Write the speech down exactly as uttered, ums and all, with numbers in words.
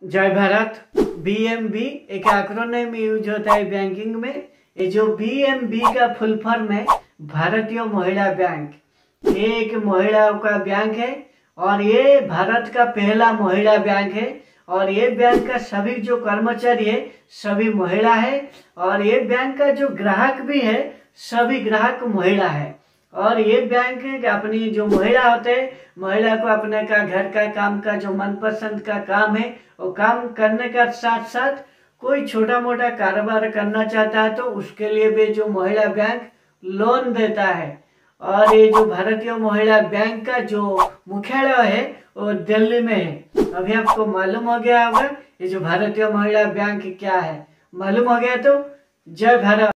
जय भारत। B M B एक एक्रोनिम यूज होता है बैंकिंग में। ये जो बी एम बी का फुल फॉर्म है भारतीय महिला बैंक। ये एक महिलाओं का बैंक है और ये भारत का पहला महिला बैंक है। और ये बैंक का सभी जो कर्मचारी है सभी महिला है। और ये बैंक का जो ग्राहक भी है सभी ग्राहक महिला है। और ये बैंक अपनी जो महिला होते हैं महिला को अपने का घर का काम का जो मनपसंद का काम है वो काम करने का साथ साथ कोई छोटा मोटा कारोबार करना चाहता है तो उसके लिए भी जो महिला बैंक लोन देता है। और ये जो भारतीय महिला बैंक का जो मुख्यालय है वो दिल्ली में है। अभी आपको मालूम हो गया होगा ये जो भारतीय महिला बैंक क्या है। मालूम हो गया तो जय भारत।